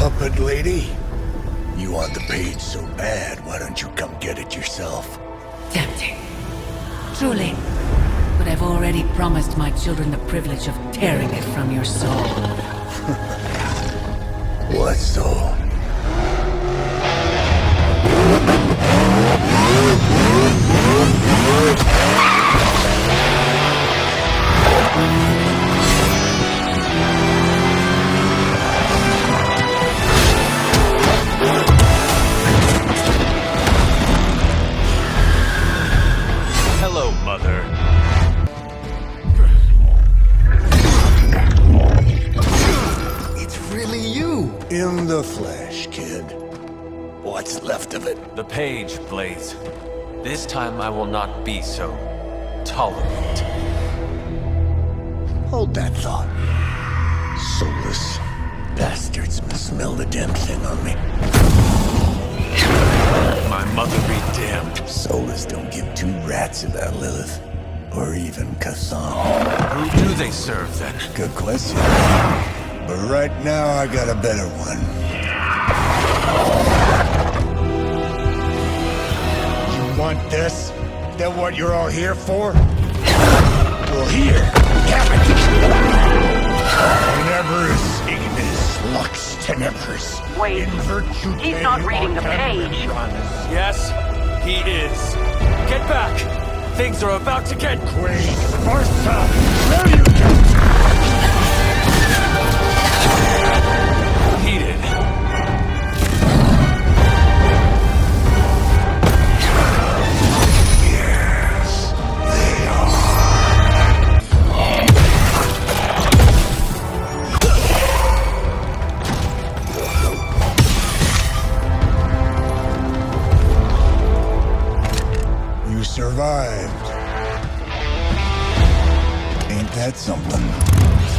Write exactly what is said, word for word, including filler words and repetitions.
Puppet lady? You want the page so bad, why don't you come get it yourself? Tempting. Truly. But I've already promised my children the privilege of tearing it from your soul. What soul? Hello, Mother. It's really you! In the flesh, kid. What's left of it? The page, Blaze. This time I will not be so tolerant. Hold that thought. Soulless bastards must smell the damn thing on me. My mother be damned. Soulless don't give two rats about Lilith. Or even Kassan. Who do they serve, then? Good question. But right now, I got a better one. You want this? Is that what you're all here for? Well, here, have it! Tenebris ignis lux tenebris. Wait, In virtue he's not reading the page. Yes, he is. Get back! Things are about to get Quaid Sparsa! There you go! heated. Yes, they are. You survived. Ain't that something?